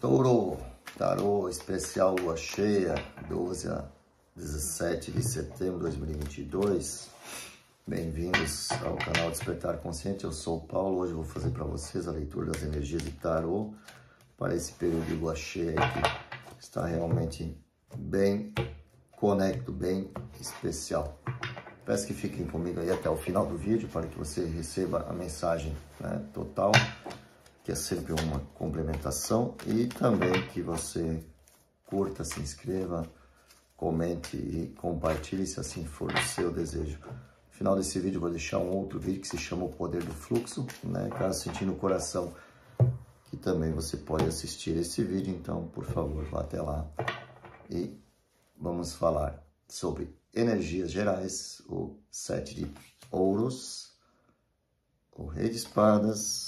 Touro, tarô especial lua cheia, 12 a 17 de setembro de 2022. Bem-vindos ao canal Despertar Consciente, eu sou o Paulo. Hoje eu vou fazer para vocês a leitura das energias de tarô para esse período de lua cheia que está realmente bem conecto, bem especial. Peço que fiquem comigo aí até o final do vídeo para que você receba a mensagem, né, total, que é sempre uma complementação, e também que você curta, se inscreva, comente e compartilhe se assim for o seu desejo. No final desse vídeo eu vou deixar um outro vídeo que se chama O Poder do Fluxo, né? Caso sentir no coração, que também você pode assistir esse vídeo, então por favor vá até lá e vamos falar sobre energias gerais, o 7 de ouros, o rei de espadas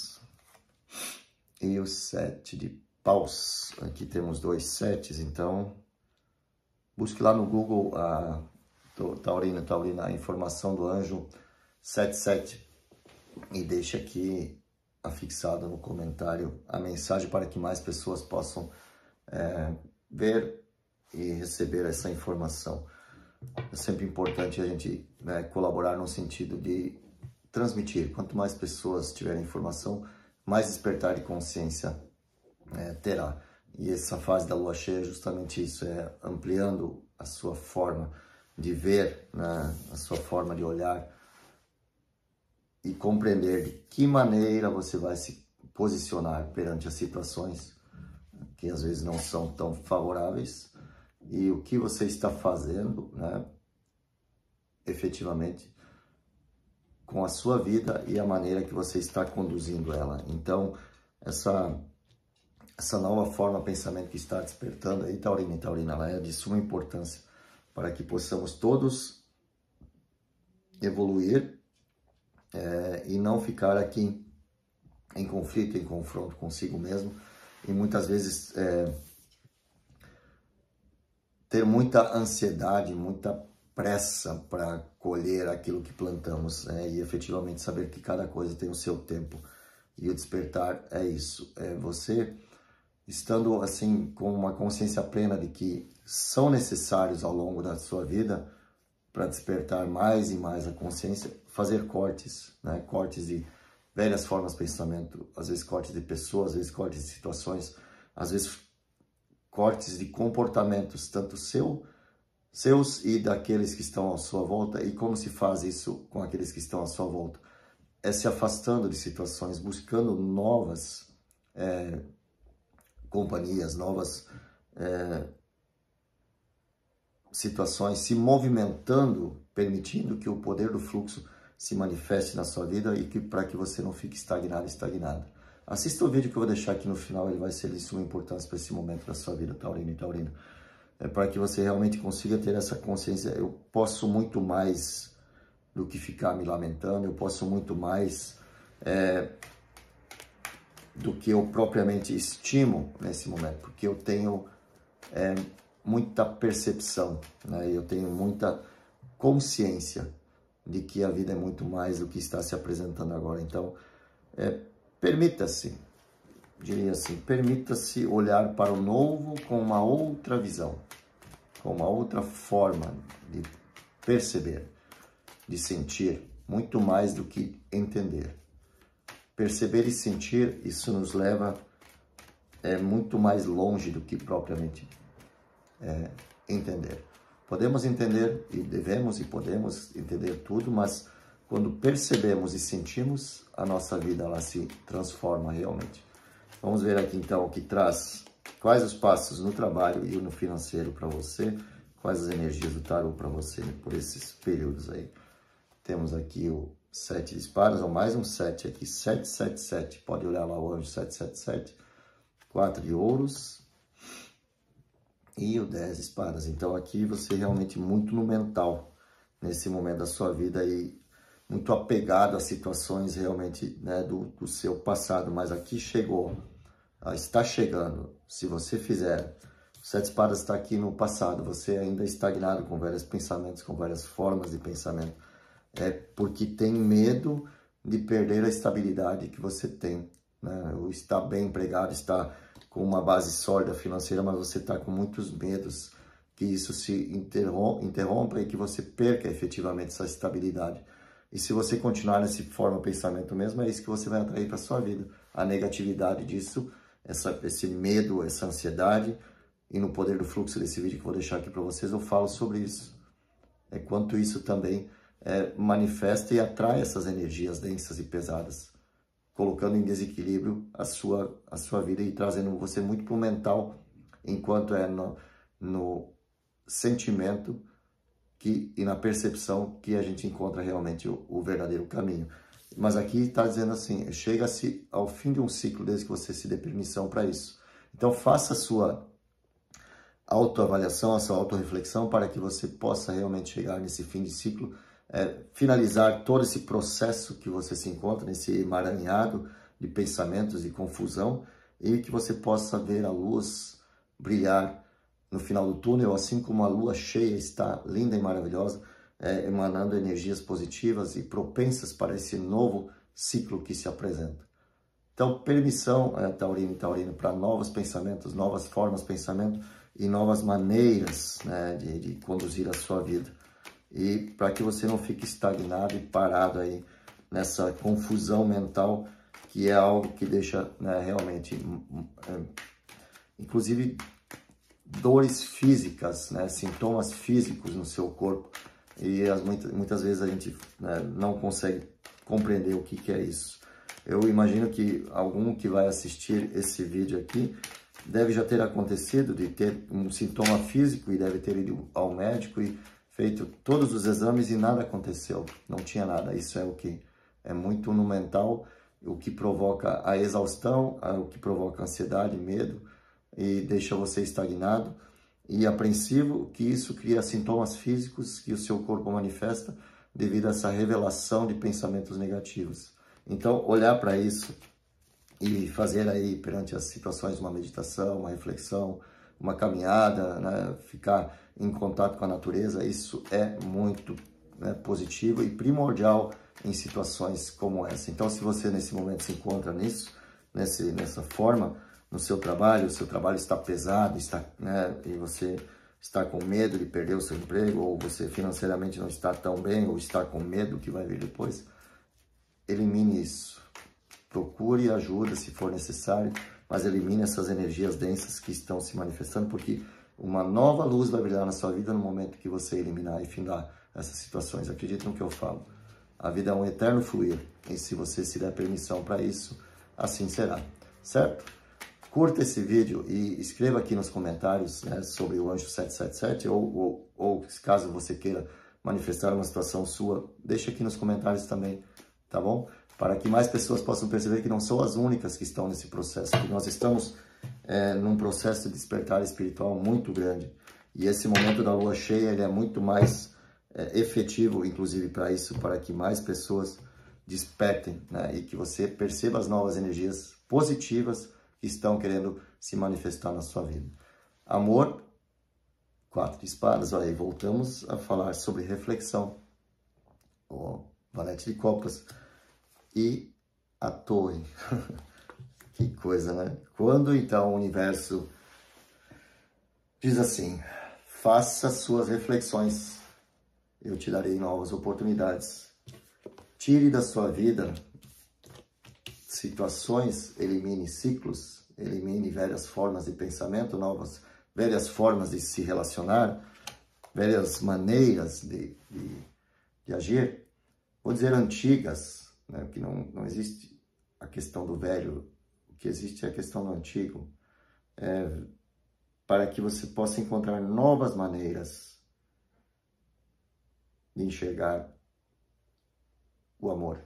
e o 7 de paus. Aqui temos dois setes, então busque lá no Google Taurina, a informação do anjo 77 e deixe aqui afixado no comentário a mensagem para que mais pessoas possam ver e receber essa informação. É sempre importante a gente colaborar no sentido de transmitir. Quanto mais pessoas tiverem informação, mais despertar de consciência terá. E essa fase da lua cheia é justamente isso, é ampliando a sua forma de ver, né, a sua forma de olhar e compreender de que maneira você vai se posicionar perante as situações que às vezes não são tão favoráveis e o que você está fazendo, né, efetivamente, com a sua vida e a maneira que você está conduzindo ela. Então, essa nova forma de pensamento que está despertando aí, Taurina e Taurina, ela é de suma importância para que possamos todos evoluir e não ficar aqui em conflito, em confronto consigo mesmo, e muitas vezes ter muita ansiedade, muita pressa para colher aquilo que plantamos, e efetivamente saber que cada coisa tem o seu tempo. E o despertar é isso, é você estando assim com uma consciência plena de que são necessários ao longo da sua vida para despertar mais e mais a consciência, fazer cortes, né? Cortes de velhas formas de pensamento, às vezes cortes de pessoas, às vezes cortes de situações, às vezes cortes de comportamentos, tanto seus e daqueles que estão à sua volta. E como se faz isso com aqueles que estão à sua volta? É se afastando de situações, buscando novas companhias, novas situações, se movimentando, permitindo que o poder do fluxo se manifeste na sua vida e que para que você não fique estagnado. Assista o vídeo que eu vou deixar aqui no final, ele vai ser de suma importância para esse momento da sua vida, Taurino e Taurina. Para que você realmente consiga ter essa consciência. Eu posso muito mais do que ficar me lamentando, eu posso muito mais do que eu propriamente estimo nesse momento, porque eu tenho muita percepção, né? Eu tenho muita consciência de que a vida é muito mais do que está se apresentando agora. Então, permita-se, diria assim, permita-se olhar para o novo com uma outra visão, com uma outra forma de perceber, de sentir, muito mais do que entender. Perceber e sentir, isso nos leva muito mais longe do que propriamente entender. Podemos entender e devemos e podemos entender tudo, mas quando percebemos e sentimos, a nossa vida ela se transforma realmente. Vamos ver aqui então o que traz, quais os passos no trabalho e no financeiro para você, quais as energias do tarô para você por esses períodos aí. Temos aqui o 7 de espadas, ou mais um 7 aqui, 777, pode olhar lá o anjo 777, 4 de ouros e o 10 de espadas. Então aqui você realmente muito no mental, nesse momento da sua vida e muito apegado a situações realmente, né, do seu passado, mas aqui chegou, está chegando, se você fizer, o 7 de espadas está aqui no passado, você ainda é estagnado com vários pensamentos, com várias formas de pensamento, porque tem medo de perder a estabilidade que você tem, né? Ou está bem empregado, está com uma base sólida financeira, mas você está com muitos medos que isso se interrompa e que você perca efetivamente essa estabilidade. E se você continuar nessa forma de pensamento mesmo, é isso que você vai atrair para a sua vida. A negatividade disso, esse medo, essa ansiedade. E no Poder do Fluxo desse vídeo que eu vou deixar aqui para vocês, eu falo sobre isso. É quanto isso também manifesta e atrai essas energias densas e pesadas, colocando em desequilíbrio a sua vida e trazendo você muito para o mental, enquanto é no sentimento e na percepção que a gente encontra realmente o verdadeiro caminho. Mas aqui está dizendo assim, chega-se ao fim de um ciclo desde que você se dê permissão para isso. Então faça a sua autoavaliação, a sua autorreflexão para que você possa realmente chegar nesse fim de ciclo, finalizar todo esse processo que você se encontra, nesse emaranhado de pensamentos e confusão, e que você possa ver a luz brilhar no final do túnel, assim como a lua cheia está linda e maravilhosa, emanando energias positivas e propensas para esse novo ciclo que se apresenta. Então, permissão, taurino e taurina, para novos pensamentos, novas formas de pensamento e novas maneiras, né, de conduzir a sua vida. E para que você não fique estagnado e parado aí nessa confusão mental, que é algo que deixa, né, realmente, inclusive, dores físicas, né, sintomas físicos no seu corpo. E muitas vezes a gente, né, não consegue compreender o que é isso. Eu imagino que algum que vai assistir esse vídeo aqui deve já ter acontecido de ter um sintoma físico e deve ter ido ao médico e feito todos os exames e nada aconteceu, não tinha nada. Isso é o que é muito no mental, o que provoca a exaustão, o que provoca ansiedade, medo e deixa você estagnado e apreensivo, que isso cria sintomas físicos que o seu corpo manifesta devido a essa revelação de pensamentos negativos. Então, olhar para isso e fazer aí perante as situações uma meditação, uma reflexão, uma caminhada, né, ficar em contato com a natureza, isso é muito, né, positivo e primordial em situações como essa. Então, se você nesse momento se encontra nessa forma, no seu trabalho, o seu trabalho está pesado, né, e você está com medo de perder o seu emprego, ou você financeiramente não está tão bem, ou está com medo que vai vir depois, elimine isso. Procure ajuda se for necessário, mas elimine essas energias densas que estão se manifestando, porque uma nova luz vai brilhar na sua vida no momento que você eliminar e findar essas situações. Acredite no que eu falo. A vida é um eterno fluir, e se você se der permissão para isso, assim será. Certo? Curta esse vídeo e escreva aqui nos comentários, né, sobre o Anjo 777, ou caso você queira manifestar uma situação sua, deixe aqui nos comentários também, tá bom? Para que mais pessoas possam perceber que não são as únicas que estão nesse processo, que nós estamos num processo de despertar espiritual muito grande. E esse momento da lua cheia, ele é muito mais efetivo, inclusive para isso, para que mais pessoas despertem, né? E que você perceba as novas energias positivas que estão querendo se manifestar na sua vida. Amor, 4 de espadas, olha aí, voltamos a falar sobre reflexão. O valete de copas. E a torre. Que coisa, né? Quando então o universo diz assim, faça suas reflexões, eu te darei novas oportunidades. Tire da sua vida situações, elimine ciclos, elimine velhas formas de pensamento, velhas formas de se relacionar, velhas maneiras de agir, vou dizer antigas, né? Que não existe a questão do velho, o que existe é a questão do antigo, para que você possa encontrar novas maneiras de enxergar o amor.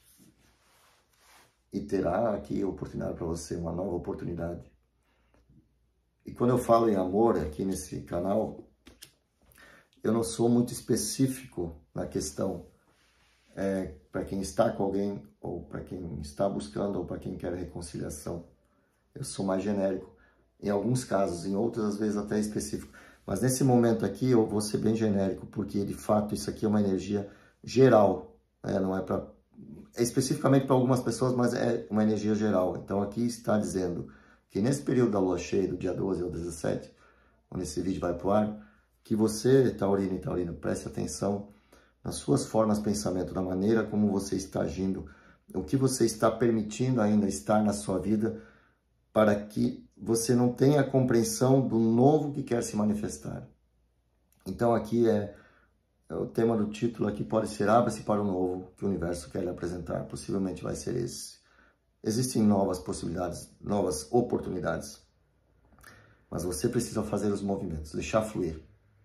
E terá aqui a oportunidade para você, uma nova oportunidade. E quando eu falo em amor aqui nesse canal, eu não sou muito específico na questão para quem está com alguém, ou para quem está buscando, ou para quem quer reconciliação. Eu sou mais genérico. Em alguns casos, em outros, às vezes até específico. Mas nesse momento aqui, eu vou ser bem genérico, porque de fato isso aqui é uma energia geral, não é especificamente para algumas pessoas, mas é uma energia geral. Então aqui está dizendo que nesse período da lua cheia, do dia 12 ao 17, quando esse vídeo vai pro ar, que você, taurino e taurina, preste atenção nas suas formas de pensamento, da maneira como você está agindo, o que você está permitindo ainda estar na sua vida, para que você não tenha a compreensão do novo que quer se manifestar. Então aqui o tema do título aqui pode ser Abra-se para o novo que o universo quer lhe apresentar. Possivelmente vai ser esse. Existem novas possibilidades, novas oportunidades, mas você precisa fazer os movimentos, deixar fluir.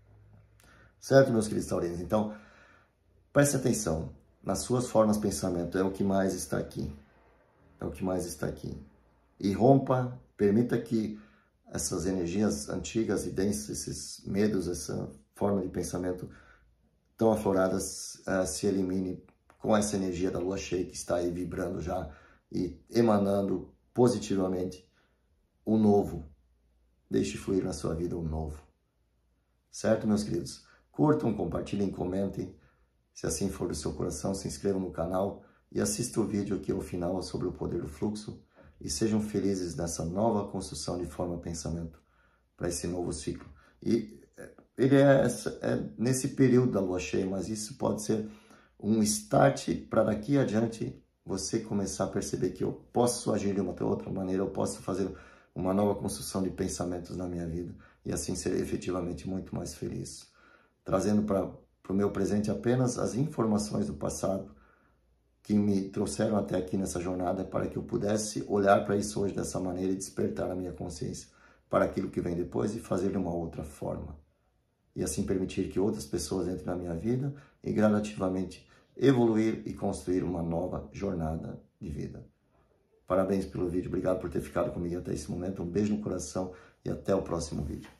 Certo, meus queridos taurinos? Então, preste atenção nas suas formas de pensamento, é o que mais está aqui. É o que mais está aqui. E rompa, permita que essas energias antigas e densas, esses medos, essa forma de pensamento tão afloradas, se elimine com essa energia da lua cheia que está aí vibrando já e emanando positivamente o novo. Deixe fluir na sua vida o novo. Certo, meus queridos? Curtam, compartilhem, comentem. Se assim for do seu coração, se inscrevam no canal e assista o vídeo aqui ao final sobre o poder do fluxo. E sejam felizes nessa nova construção de forma de pensamento para esse novo ciclo. E ele é nesse período da lua cheia, mas isso pode ser um start para daqui adiante você começar a perceber que eu posso agir de uma outra maneira, eu posso fazer uma nova construção de pensamentos na minha vida e assim ser efetivamente muito mais feliz. Trazendo para o meu presente apenas as informações do passado que me trouxeram até aqui nessa jornada para que eu pudesse olhar para isso hoje dessa maneira e despertar a minha consciência para aquilo que vem depois e fazer de uma outra forma. E assim permitir que outras pessoas entrem na minha vida e gradativamente evoluir e construir uma nova jornada de vida. Parabéns pelo vídeo, obrigado por ter ficado comigo até esse momento, um beijo no coração e até o próximo vídeo.